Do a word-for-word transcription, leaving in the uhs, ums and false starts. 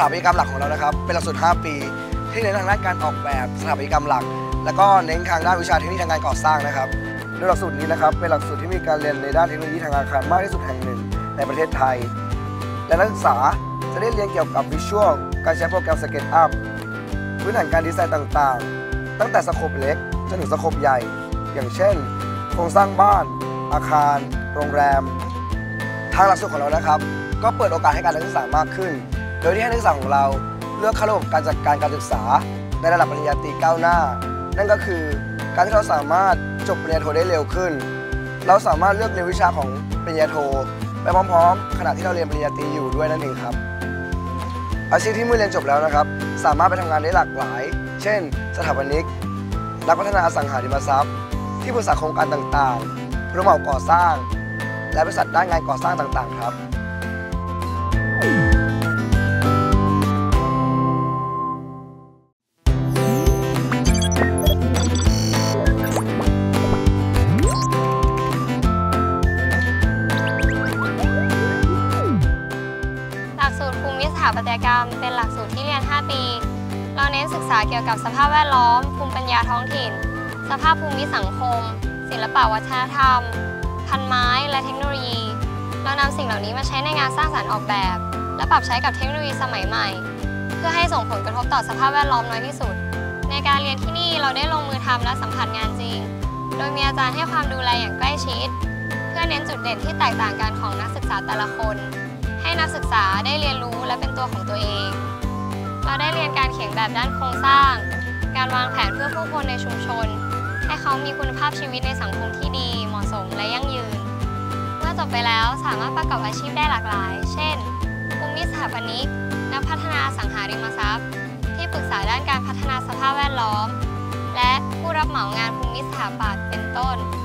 ถาปัตยกรรมหลักของเรานะครับเป็นหลักสูตรห้าปีที่เน้นทางด้านการออกแบบสถาปัตยกรรมหลักแล้วก็เน้นทางด้านวิชาเทคนิคทางการก่อสร้างนะครับโดยหลักสูตรนี้นะครับเป็นหลักสูตรที่มีการเรียนในด้านเทคโนโลยีทางอาคารมากที่สุดแห่งหนึ่งในประเทศไทยและนักศึกษาจะได้เรียนเกี่ยวกับวิชวลการใช้โปรแกรมสเก็ตอัพพื้นฐานการดีไซน์ต่างๆตั้งแต่สโคปเล็กจนถึงสโคปใหญ่อย่างเช่นโครงสร้างบ้านอาคารโรงแรมทางหลักสูตรของเรานะครับก็เปิดโอกาสให้การนักศึกษามากขึ้นโดยที่ให้นักศึกษาของเราเลือกเข้าระบบการจัดการการศึกษาในระดับปริญญาตรีก้าวหน้านั่นก็คือการที่เราสามารถจบปริญญาโทได้เร็วขึ้นเราสามารถเลือกเรียนวิชาของปริญญาโทไปพร้อมๆขณะที่เราเรียนปริญญาตรีอยู่ด้วยนั่นเองครับอาชีพที่เมื่อเรียนจบแล้วนะครับสามารถไปทำงานได้หลากหลายเช่นสถาปนิกนักพัฒนาอสังหาริมทรัพย์ที่ปรึกษาโครงการต่างๆผู้รับเหมาก่อสร้างและบริษัทด้านงานก่อสร้างต่างๆครับหลักสูตรภูมิสถาปัตยกรรมเป็นหลักสูตรที่เรียนห้าปีเราเน้นศึกษาเกี่ยวกับสภาพแวดล้อมภูมิปัญญาท้องถิ่นสภาพภูมิสังคมศิลปวัฒนธรรมพันไม้และเทคโนโลยีเรานำสิ่งเหล่านี้มาใช้ในงานสร้างสรรค์ออกแบบและปรับใช้กับเทคโนโลยีสมัยใหม่เพื่อให้ส่งผลกระทบต่อสภาพแวดล้อมน้อยที่สุดในการเรียนที่นี่เราได้ลงมือทำและสัมผัสงานจริงโดยมีอาจารย์ให้ความดูแลอย่างใกล้ชิดเพื่อเน้นจุดเด่นที่แตกต่างกันของนักศึกษาแต่ละคนให้นักศึกษาได้เรียนรู้และเป็นตัวของตัวเองเราได้เรียนการเขียนแบบด้านโครงสร้างการวางแผนเพื่อผู้คนในชุมชนให้เขามีคุณภาพชีวิตในสังคมที่ดีเหมาะสมและยั่งยืนเมื่อจบไปแล้วสามารถประกอบอาชีพได้หลากหลายเช่นภูมิสถาปนิกนักพัฒนาอสังหาริมทรัพย์ที่ปรึกษาด้านการพัฒนาสภาพแวดล้อมและผู้รับเหมางานภูมิสถาปัตย์เป็นต้น